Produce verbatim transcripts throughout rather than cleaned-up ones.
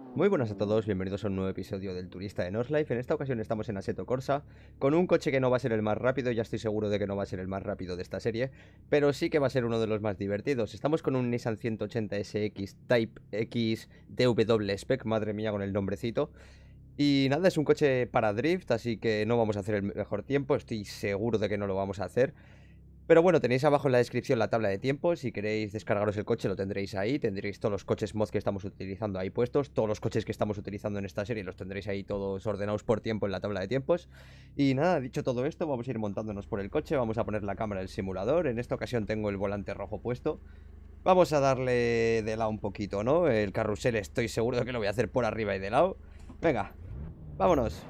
Muy buenas a todos, bienvenidos a un nuevo episodio del Turista de Northlife. En esta ocasión estamos en Assetto Corsa, con un coche que no va a ser el más rápido, ya estoy seguro de que no va a ser el más rápido de esta serie, pero sí que va a ser uno de los más divertidos. Estamos con un Nissan ciento ochenta S X Type X D W Spec, madre mía con el nombrecito. Y nada, es un coche para drift, así que no vamos a hacer el mejor tiempo, estoy seguro de que no lo vamos a hacer. Pero bueno, tenéis abajo en la descripción la tabla de tiempos. Si queréis descargaros el coche lo tendréis ahí. Tendréis todos los coches mod que estamos utilizando ahí puestos. Todos los coches que estamos utilizando en esta serie los tendréis ahí todos ordenados por tiempo en la tabla de tiempos. Y nada, dicho todo esto, vamos a ir montándonos por el coche. Vamos a poner la cámara del simulador. En esta ocasión tengo el volante rojo puesto. Vamos a darle de lado un poquito, ¿no? El carrusel estoy seguro de que lo voy a hacer por arriba y de lado. Venga, vámonos.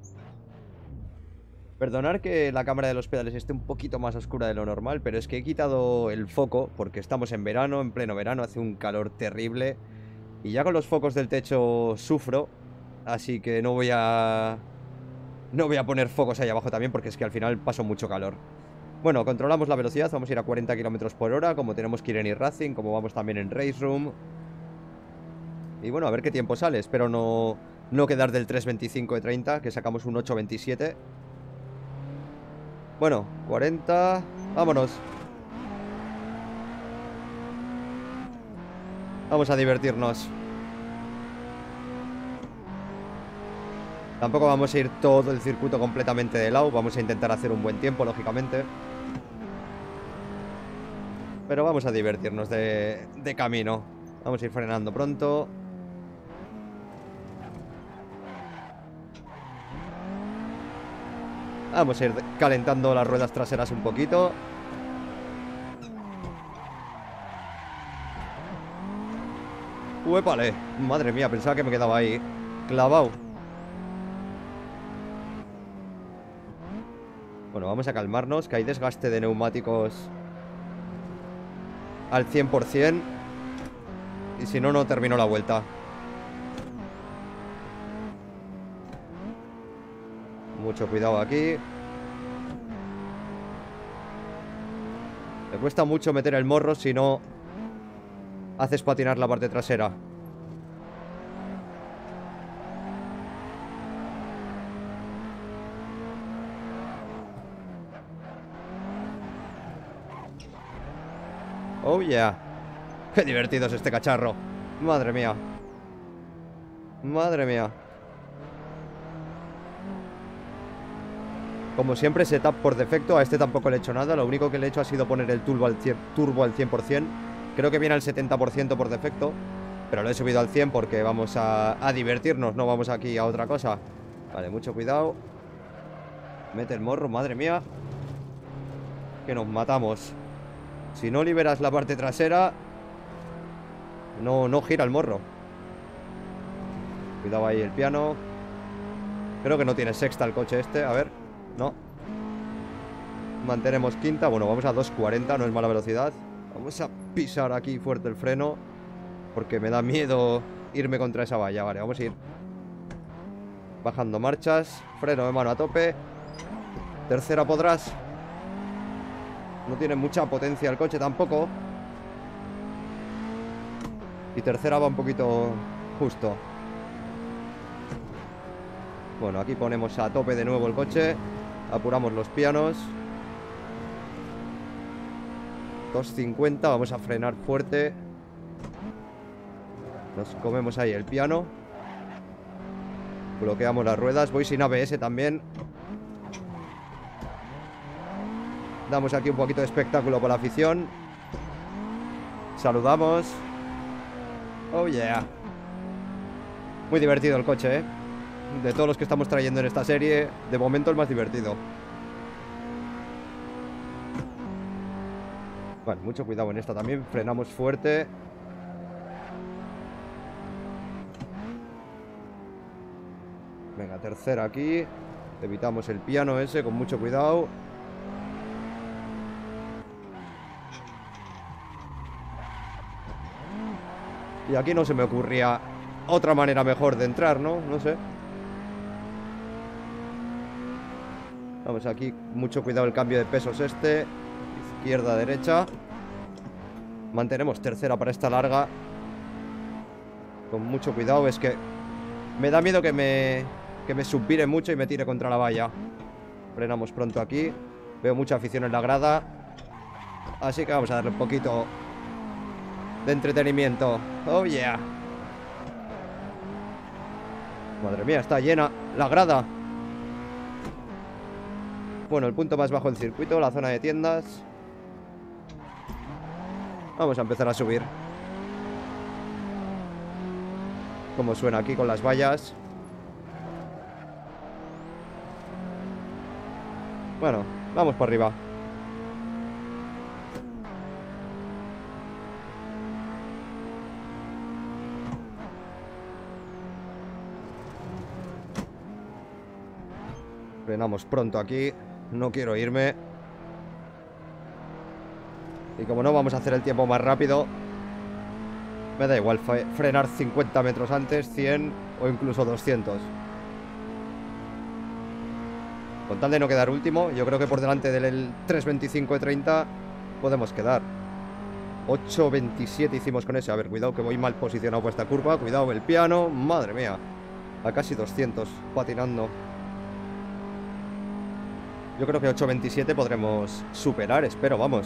Perdonar que la cámara de los pedales esté un poquito más oscura de lo normal, pero es que he quitado el foco porque estamos en verano, en pleno verano, hace un calor terrible y ya con los focos del techo sufro, así que no voy a... no voy a poner focos ahí abajo también porque es que al final paso mucho calor. Bueno, controlamos la velocidad, vamos a ir a cuarenta kilómetros por hora, como tenemos que ir en e-racing, como vamos también en Race Room. Y bueno, a ver qué tiempo sale, espero no, no quedar del tres veinticinco de treinta, que sacamos un ocho veintisiete. Bueno, cuarenta... vámonos. Vamos a divertirnos. Tampoco vamos a ir todo el circuito completamente de lado. Vamos a intentar hacer un buen tiempo, lógicamente. Pero vamos a divertirnos de, de camino. Vamos a ir frenando pronto. Vamos a ir calentando las ruedas traseras un poquito. ¡Uépale! Madre mía, pensaba que me quedaba ahí clavado. Bueno, vamos a calmarnos, que hay desgaste de neumáticos al cien por cien. Y si no, no termino la vuelta. Mucho cuidado aquí. Me cuesta mucho meter el morro si no haces patinar la parte trasera. Oh yeah. Qué divertido es este cacharro. Madre mía. Madre mía. Como siempre, setup por defecto. A este tampoco le he hecho nada. Lo único que le he hecho ha sido poner el turbo al cien, turbo al cien por cien. Creo que viene al setenta por ciento por defecto, pero lo he subido al cien porque vamos a, a divertirnos. No vamos aquí a otra cosa. Vale, mucho cuidado. Mete el morro, madre mía. Que nos matamos. Si no liberas la parte trasera, No, no gira el morro. Cuidado ahí el piano. Creo que no tiene sexta el coche este. A ver, no. Mantenemos quinta. Bueno, vamos a dos cuarenta, no es mala velocidad. Vamos a pisar aquí fuerte el freno porque me da miedo irme contra esa valla. Vale, vamos a ir bajando marchas. Freno de mano a tope. Tercera podrás. No tiene mucha potencia el coche tampoco. Y tercera va un poquito justo. Bueno, aquí ponemos a tope de nuevo el coche. Apuramos los pianos. dos cincuenta, vamos a frenar fuerte. Nos comemos ahí el piano. Bloqueamos las ruedas. Voy sin A B S también. Damos aquí un poquito de espectáculo por la afición. Saludamos. Oh yeah. Muy divertido el coche, ¿eh? De todos los que estamos trayendo en esta serie, de momento el más divertido. Vale, mucho cuidado en esta también. Frenamos fuerte. Venga, tercera aquí. Evitamos el piano ese con mucho cuidado. Y aquí no se me ocurría otra manera mejor de entrar, ¿no? No sé. Vamos aquí, mucho cuidado el cambio de pesos este. Izquierda, derecha. Mantenemos tercera para esta larga. Con mucho cuidado, es que me da miedo que me, que me subvire mucho y me tire contra la valla. Frenamos pronto aquí. Veo mucha afición en la grada. Así que vamos a darle un poquito de entretenimiento. Oh yeah. Madre mía, está llena la grada. Bueno, el punto más bajo del circuito, la zona de tiendas. Vamos a empezar a subir. Como suena aquí con las vallas. Bueno, vamos para arriba. Frenamos pronto aquí. No quiero irme. Y como no vamos a hacer el tiempo más rápido, me da igual frenar cincuenta metros antes, cien o incluso doscientos. Con tal de no quedar último, yo creo que por delante del tres veinticinco de treinta podemos quedar. ocho veintisiete hicimos con ese. A ver, cuidado que voy mal posicionado por esta curva. Cuidado el piano. Madre mía. A casi doscientos, patinando. Yo creo que ocho veintisiete podremos superar, espero, vamos.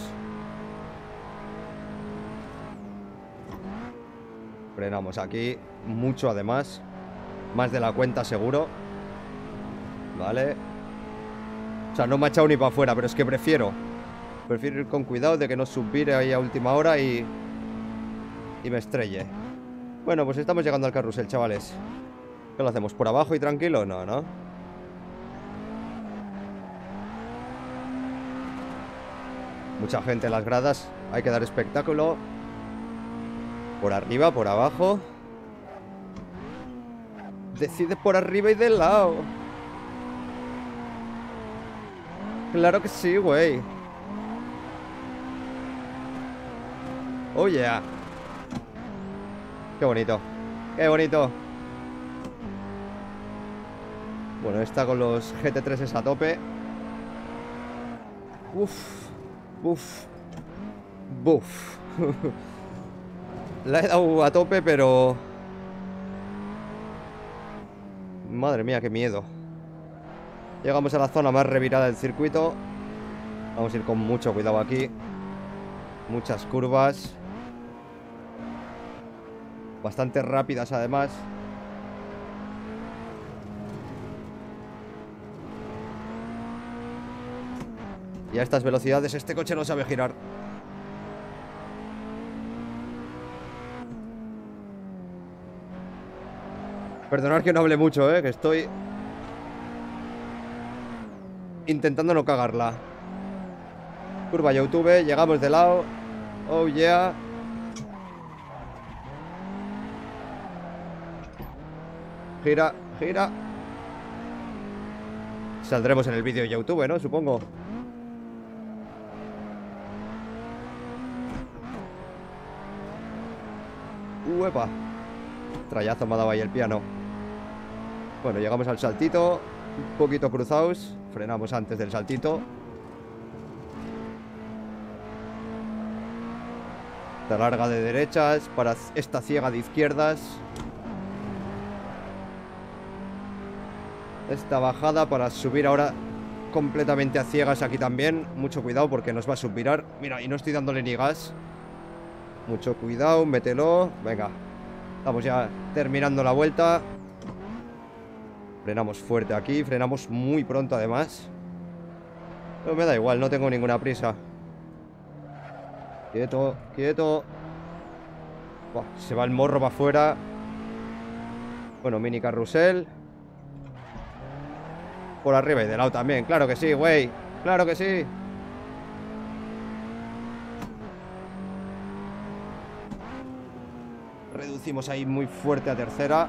Frenamos aquí. Mucho además. Más de la cuenta seguro. Vale. O sea, no me ha echado ni para afuera, pero es que prefiero Prefiero ir con cuidado de que no subvire ahí a última hora y Y me estrelle. Bueno, pues estamos llegando al carrusel, chavales. ¿Qué lo hacemos? ¿Por abajo y tranquilo? No, no. Mucha gente en las gradas. Hay que dar espectáculo. Por arriba, por abajo. Decide por arriba y de lado. Claro que sí, güey. Oh yeah. Qué bonito. Qué bonito. Bueno, está con los G T tres a tope. Uf. Uf. Buf. La he dado a tope, pero... Madre mía, qué miedo. Llegamos a la zona más revirada del circuito. Vamos a ir con mucho cuidado aquí. Muchas curvas. Bastante rápidas además. Y a estas velocidades este coche no sabe girar. Perdonad que no hable mucho, eh, que estoy intentando no cagarla. Curva YouTube, llegamos de lado. Oh yeah. Gira, gira. Saldremos en el vídeo de YouTube, ¿no? Supongo. Uepa. Trayazo me ha dado ahí el piano. Bueno, llegamos al saltito. Un poquito cruzados. Frenamos antes del saltito. Esta larga de derechas para esta ciega de izquierdas. Esta bajada para subir ahora completamente a ciegas aquí también. Mucho cuidado porque nos va a subvirar. Mira, y no estoy dándole ni gas. Mucho cuidado, mételo. Venga. Estamos ya terminando la vuelta. Frenamos fuerte aquí. Frenamos muy pronto además. Pero me da igual, no tengo ninguna prisa. Quieto, quieto. Buah, se va el morro para afuera. Bueno, mini carrusel. Por arriba y de lado también. Claro que sí, güey. Claro que sí. Reducimos ahí muy fuerte a tercera.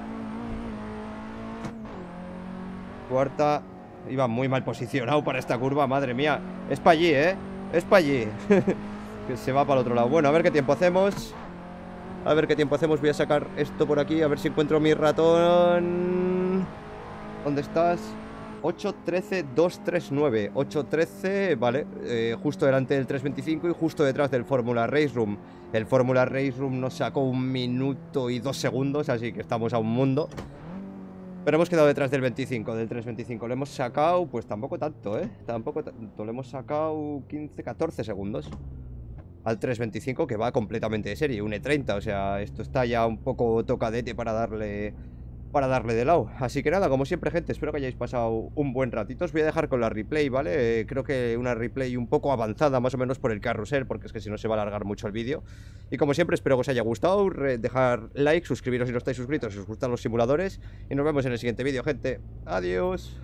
Cuarta. Iba muy mal posicionado para esta curva, madre mía. Es para allí, ¿eh? Es para allí. Que se va para el otro lado. Bueno, a ver qué tiempo hacemos. A ver qué tiempo hacemos. Voy a sacar esto por aquí. A ver si encuentro mi ratón. ¿Dónde estás? ocho trece dos tres nueve. ocho trece, vale, eh, justo delante del tres veinticinco y justo detrás del Fórmula Race Room. El Fórmula Race Room nos sacó un minuto y dos segundos, así que estamos a un mundo. Pero hemos quedado detrás del veinticinco, del tres veinticinco. Le hemos sacado, pues tampoco tanto, ¿eh? Tampoco tanto. Le hemos sacado quince, catorce segundos al tres veinticinco, que va completamente de serie, un E treinta. O sea, esto está ya un poco tocadete para darle para darle de lado. Así que nada, como siempre, gente, espero que hayáis pasado un buen ratito. Os voy a dejar con la replay, ¿vale? Eh, creo que una replay un poco avanzada, más o menos por el carrusel, porque es que si no se va a alargar mucho el vídeo. Y como siempre, espero que os haya gustado. Dejar like, suscribiros si no estáis suscritos, si os gustan los simuladores. Y nos vemos en el siguiente vídeo, gente. Adiós.